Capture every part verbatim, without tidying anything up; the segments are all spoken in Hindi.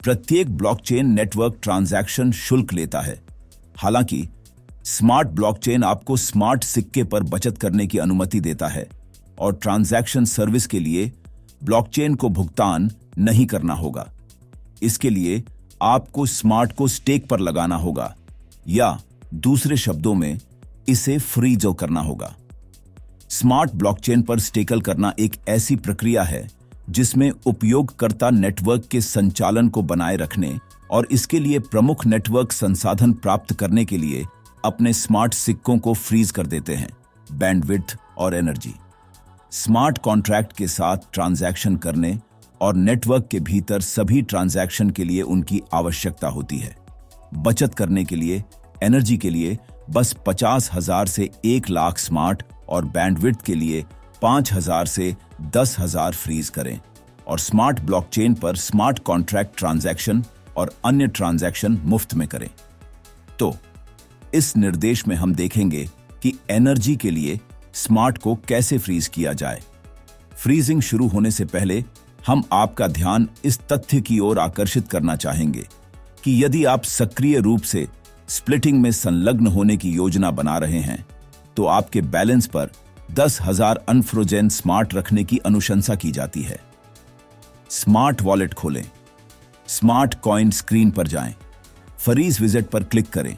प्रत्येक ब्लॉकचेन नेटवर्क ट्रांजैक्शन शुल्क लेता है। हालांकि स्मार्ट ब्लॉकचेन आपको स्मार्ट सिक्के पर बचत करने की अनुमति देता है और ट्रांजैक्शन सर्विस के लिए ब्लॉकचेन को भुगतान नहीं करना होगा। इसके लिए आपको स्मार्ट को स्टेक पर लगाना होगा या दूसरे शब्दों में इसे फ्रीज करना होगा। स्मार्ट ब्लॉकचेन पर स्टेकल करना एक ऐसी प्रक्रिया है जिसमें उपयोगकर्ता नेटवर्क के संचालन को बनाए रखने और इसके लिए प्रमुख नेटवर्क संसाधन प्राप्त करने के लिए अपने स्मार्ट सिक्कों को फ्रीज कर देते हैं, बैंडविड्थ और एनर्जी। स्मार्ट कॉन्ट्रैक्ट के साथ ट्रांजैक्शन करने और नेटवर्क के भीतर सभी ट्रांजैक्शन के लिए उनकी आवश्यकता होती है। बचत करने के लिए, एनर्जी के लिए बस पचास हजार से एक लाख स्मार्ट और बैंडविड्थ के लिए पांच हजार से दस हजार फ्रीज करें और स्मार्ट ब्लॉकचेन पर स्मार्ट कॉन्ट्रैक्ट ट्रांजैक्शन और अन्य ट्रांजैक्शन मुफ्त में करें। तो इस निर्देश में हम देखेंगे कि एनर्जी के लिए स्मार्ट को कैसे फ्रीज किया जाए। फ्रीजिंग शुरू होने से पहले हम आपका ध्यान इस तथ्य की ओर आकर्षित करना चाहेंगे कि यदि आप सक्रिय रूप से स्प्लिटिंग में संलग्न होने की योजना बना रहे हैं तो आपके बैलेंस पर दस हजार अनफ्रोजेन स्मार्ट रखने की अनुशंसा की जाती है। स्मार्ट वॉलेट खोलें, स्मार्ट कॉइन स्क्रीन पर जाएं, फ्रीज विजिट पर क्लिक करें।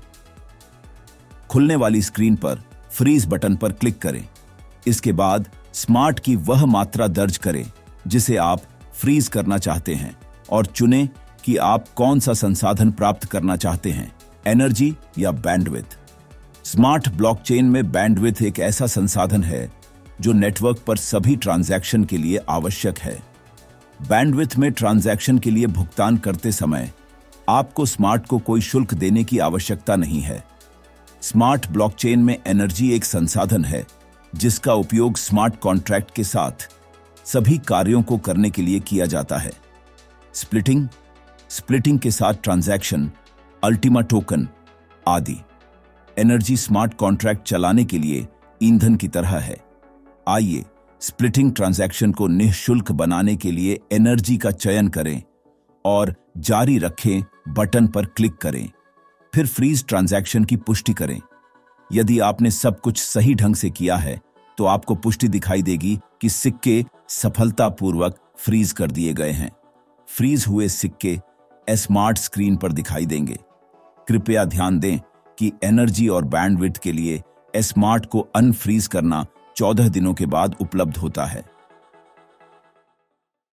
खुलने वाली स्क्रीन पर फ्रीज बटन पर क्लिक करें। इसके बाद स्मार्ट की वह मात्रा दर्ज करें जिसे आप फ्रीज करना चाहते हैं और चुनें कि आप कौन सा संसाधन प्राप्त करना चाहते हैं, एनर्जी या बैंडविड्थ। स्मार्ट ब्लॉकचेन में बैंडविड्थ एक ऐसा संसाधन है जो नेटवर्क पर सभी ट्रांजैक्शन के लिए आवश्यक है। बैंडविड्थ में ट्रांजैक्शन के लिए भुगतान करते समय आपको स्मार्ट को कोई शुल्क देने की आवश्यकता नहीं है। स्मार्ट ब्लॉकचेन में एनर्जी एक संसाधन है जिसका उपयोग स्मार्ट कॉन्ट्रैक्ट के साथ सभी कार्यों को करने के लिए किया जाता है। स्प्लिटिंग, स्प्लिटिंग के साथ ट्रांजैक्शन, अल्टीमा टोकन आदि। एनर्जी स्मार्ट कॉन्ट्रैक्ट चलाने के लिए ईंधन की तरह है। आइए स्प्लिटिंग ट्रांजैक्शन को निःशुल्क बनाने के लिए एनर्जी का चयन करें और जारी रखें बटन पर क्लिक करें। फिर फ्रीज ट्रांजैक्शन की पुष्टि करें। यदि आपने सब कुछ सही ढंग से किया है तो आपको पुष्टि दिखाई देगी कि सिक्के सफलतापूर्वक फ्रीज कर दिए गए हैं। फ्रीज हुए सिक्के स्मार्ट स्क्रीन पर दिखाई देंगे। कृपया ध्यान दें कि एनर्जी और बैंडविड्थ के लिए स्मार्ट को अनफ्रीज करना चौदह दिनों के बाद उपलब्ध होता है।